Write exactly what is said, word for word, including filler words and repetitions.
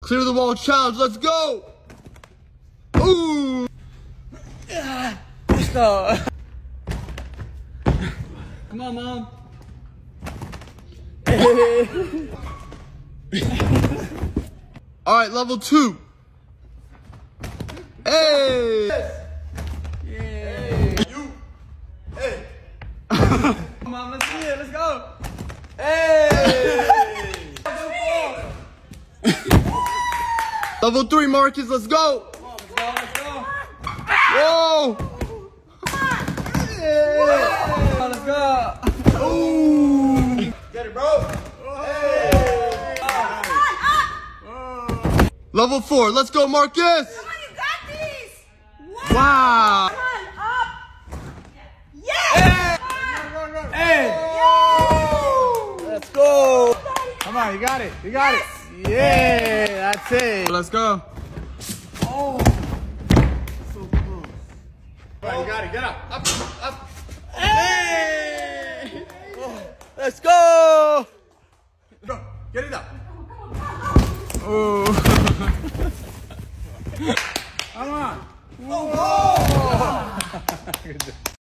Clear the wall challenge, let's go! Ooh! Yeah, let's go. Come on, Mom. Alright, level two. Hey! Yeah. You! Hey! Mom, let's see it, let's go. Hey! Level three, Marcus, let's go! Come on, let's go, let's go. Whoa! Yeah. Come on, let's go. Ooh! Get it, bro. Hey! Level four, let's go, Marcus! Come on, you got this! Wow! Wow! Come on, up! Yes! Hey! Yo! Let's go. Come on, you got it, you got Yes. it. Yeah, that's it. Let's go. Oh. So close. All right, you got it. Get up. Up, up. Hey! Let's go. Go. Get it up. Oh.